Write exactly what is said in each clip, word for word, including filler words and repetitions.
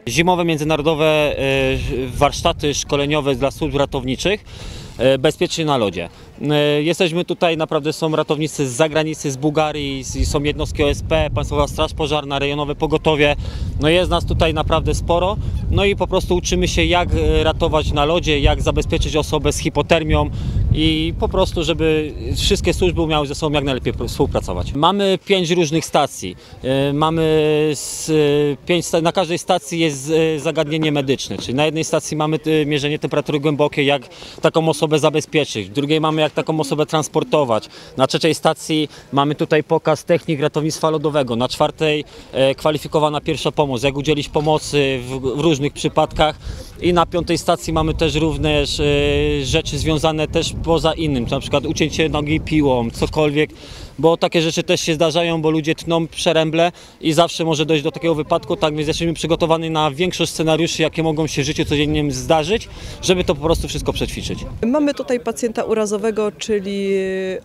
Zimowe międzynarodowe warsztaty szkoleniowe dla służb ratowniczych bezpiecznie na lodzie. Jesteśmy tutaj, naprawdę są ratownicy z zagranicy, z Bułgarii, są jednostki O S P, Państwowa Straż Pożarna, rejonowe pogotowie. No jest nas tutaj naprawdę sporo. No i po prostu uczymy się, jak ratować na lodzie, jak zabezpieczyć osobę z hipotermią i po prostu, żeby wszystkie służby umiały ze sobą jak najlepiej współpracować. Mamy pięć różnych stacji. Mamy z pięć, na każdej stacji jest zagadnienie medyczne, czyli na jednej stacji mamy mierzenie temperatury głębokiej, jak taką osobę zabezpieczyć, w drugiej mamy jak taką osobę transportować, na trzeciej stacji mamy tutaj pokaz technik ratownictwa lodowego, na czwartej kwalifikowana pierwsza pomoc, jak udzielić pomocy w, w różnych przypadkach i na piątej stacji mamy też również rzeczy związane też poza innym, na przykład ucięcie nogi piłą, cokolwiek, bo takie rzeczy też się zdarzają, bo ludzie tną przeręble i zawsze może dojść do takiego wypadku, tak więc jesteśmy przygotowani na większość scenariuszy, jakie mogą się w życiu codziennym zdarzyć, żeby to po prostu wszystko przećwiczyć. Mamy tutaj pacjenta urazowego, czyli yy,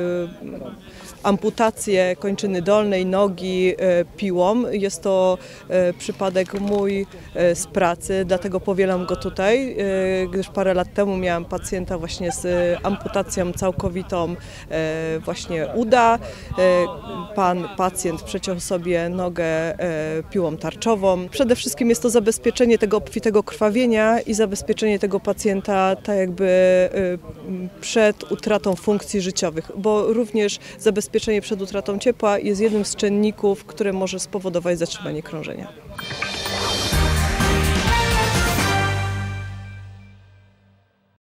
amputację kończyny dolnej nogi yy, piłą. Jest to yy, przypadek mój yy, z pracy, dlatego powielam go tutaj, yy, gdyż parę lat temu miałam pacjenta właśnie z yy, amputacją całkowitą yy, właśnie uda. Pan pacjent przeciął sobie nogę piłą tarczową. Przede wszystkim jest to zabezpieczenie tego obfitego krwawienia i zabezpieczenie tego pacjenta tak jakby przed utratą funkcji życiowych, bo również zabezpieczenie przed utratą ciepła jest jednym z czynników, które może spowodować zatrzymanie krążenia.